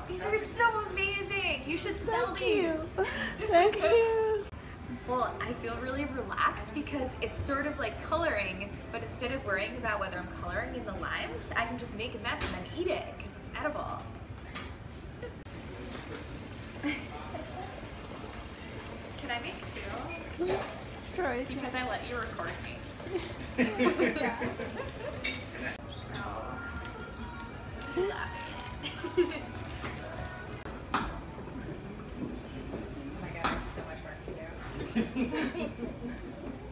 These are so amazing. You should sell these. Thank you. Well, I feel really relaxed because it's sort of like coloring, but instead of worrying about whether I'm coloring in the lines, I can just make a mess and then eat it because it's edible. Can I make two? Sure. Because I let you record me. Yeah. Oh, laughing. Oh my god, I have so much work to do.